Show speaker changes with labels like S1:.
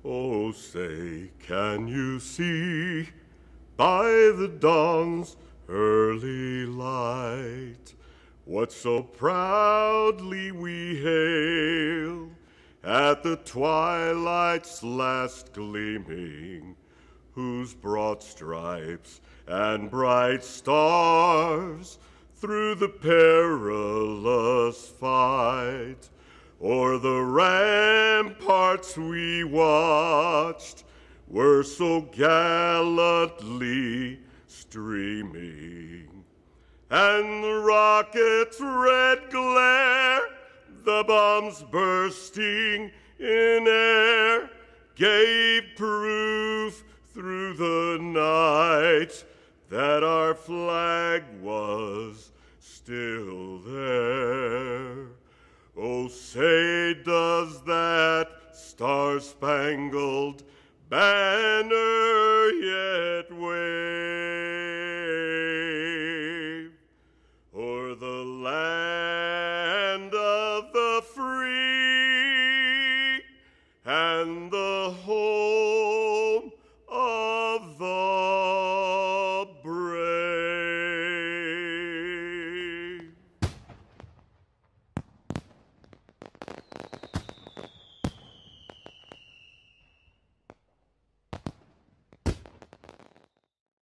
S1: Oh, say, can you see by the dawn's early light what so proudly we hail at the twilight's last gleaming, whose broad stripes and bright stars through the perilous fight o'er the ramparts we watched were so gallantly streaming, and the rocket's red glare, the bombs bursting in air, gave proof through the night that our flag was still there. Oh, say, does that star-spangled banner yet wave?